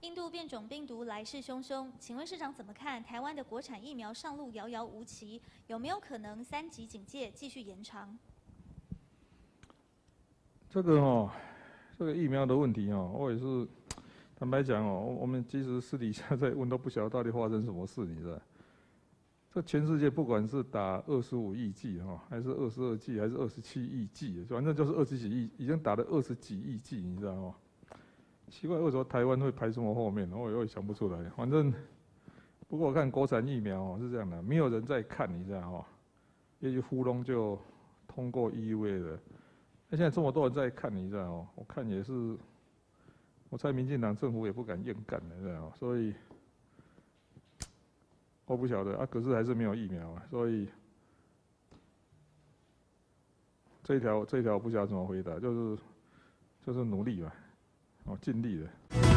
印度变种病毒来势汹汹，请问市长怎么看台湾的国产疫苗上路遥遥无期？有没有可能3级警戒继续延长？ 这个疫苗的问题我也是坦白讲我们其实私底下在问都不晓得到底发生什么事，你知道？这全世界不管是打25亿剂还是22剂，还是27亿剂，反正就是20几亿，已经打了20几亿剂，你知道吗？奇怪，为什么台湾会排这么后面？我也想不出来。反正，不过我看国产疫苗是这样的，没有人在看，你知道也许糊弄就通过 EUA 了。那现在这么多人在看，你知道我看也是，我猜民进党政府也不敢硬干的，你知道所以我不晓得啊，可是还是没有疫苗所以这一条不晓得怎么回答，就是努力吧，尽力了。